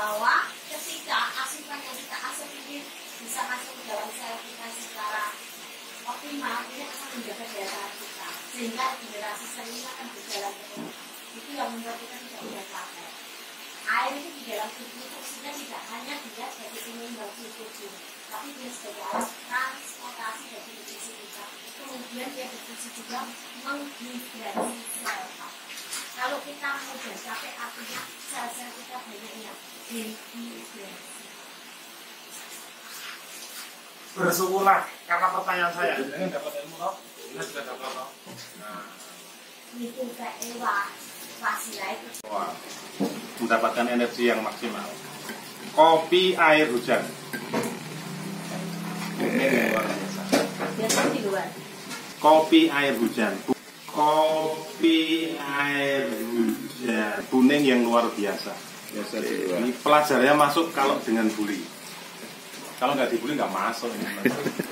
bahwa ketika asupan yang kita asup ini bisa masuk ke dalam sel kita secara optimal, ini akan menjaga daya tahan kita sehingga generasi selnya akan berjalan terus. Itu yang membuat kita tidak mudah capek. Air itu di dalam tubuh fungsinya tidak hanya dia sebagai penyeimbang suhu tubuh, tapi dia sebagai alat transportasi dari nutrisi kita. Kemudian dia berfungsi juga menghidrasi sel. Kalau kita mudah capek, artinya sel-sel kita banyak yang dehidrasi. Bersyukurlah karena pertanyaan saya. Ini dapat ilmu toh? Ini sudah dapat toh? Nah, Itu kayak wasilah itu. wah, mendapatkan energi yang maksimal. Kopi air hujan. Ini luar biasa. Biasanya di luar. Kopi air hujan. Kopi air hujan. Kuning yang luar biasa. Biasa di luar. Ini pelajarannya masuk kalau dengan bully. Kalau nggak dibully nggak masuk ini.